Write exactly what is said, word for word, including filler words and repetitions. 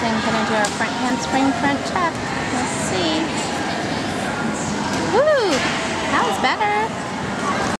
then gonna do our front handspring, front tuck. Let's see.